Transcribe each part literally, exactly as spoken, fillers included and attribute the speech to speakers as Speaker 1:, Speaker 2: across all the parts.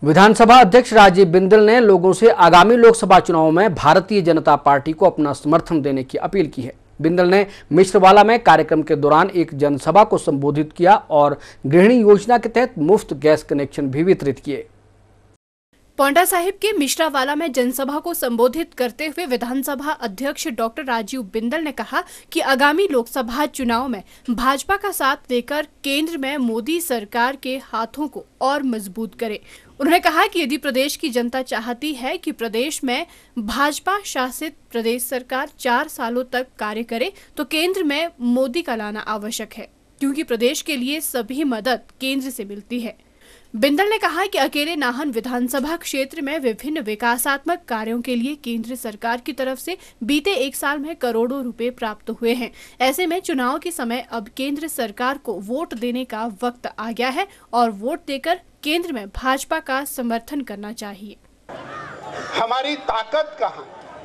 Speaker 1: विधानसभा अध्यक्ष राजीव बिंदल ने लोगों से आगामी लोकसभा चुनाव में भारतीय जनता पार्टी को अपना समर्थन देने की अपील की है। बिंदल ने मिश्रवाला में कार्यक्रम के दौरान एक जनसभा को संबोधित किया और गृहिणी योजना के तहत मुफ्त गैस कनेक्शन भी वितरित किए।
Speaker 2: पांवटा साहिब के मिश्रावाला में जनसभा को संबोधित करते हुए विधानसभा अध्यक्ष डॉक्टर राजीव बिंदल ने कहा कि आगामी लोकसभा चुनाव में भाजपा का साथ देकर केंद्र में मोदी सरकार के हाथों को और मजबूत करें। उन्होंने कहा कि यदि प्रदेश की जनता चाहती है कि प्रदेश में भाजपा शासित प्रदेश सरकार चार सालों तक कार्य करे तो केंद्र में मोदी का लाना आवश्यक है, क्योंकि प्रदेश के लिए सभी मदद केंद्र से मिलती है। बिंदल ने कहा कि अकेले नाहन विधानसभा क्षेत्र में विभिन्न विकासात्मक कार्यों के लिए केंद्र सरकार की तरफ से बीते एक साल में करोड़ों रुपए प्राप्त हुए हैं। ऐसे में चुनाव के समय अब केंद्र सरकार को वोट देने का वक्त आ गया है और वोट देकर केंद्र में भाजपा का समर्थन करना चाहिए।
Speaker 3: हमारी ताकत कहाँ,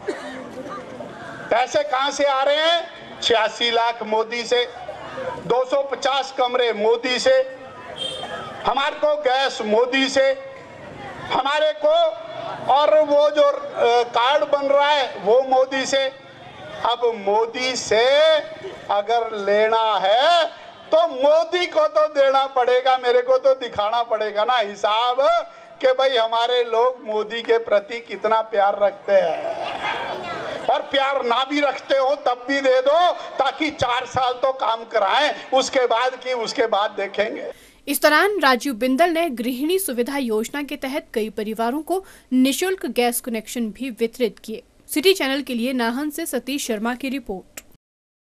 Speaker 3: पैसे कहाँ से आ रहे हैं? छियासी लाख मोदी से, दो सौ पचास कमरे मोदी से, हमारे को गैस मोदी से, हमारे को और वो जो कार्ड बन रहा है वो मोदी से। अब मोदी से अगर लेना है तो मोदी को तो देना पड़ेगा, मेरे को तो दिखाना पड़ेगा ना हिसाब कि भाई हमारे लोग मोदी के प्रति कितना प्यार रखते हैं। और प्यार ना भी रखते हो तब भी दे दो, ताकि चार साल तो काम कराएं, उसके बाद की उसके बाद देखेंगे।
Speaker 2: इस दौरान राजीव बिंदल ने गृहिणी सुविधा योजना के तहत कई परिवारों को निशुल्क गैस कनेक्शन भी वितरित किए। सिटी चैनल के लिए नाहन से सतीश शर्मा की रिपोर्ट।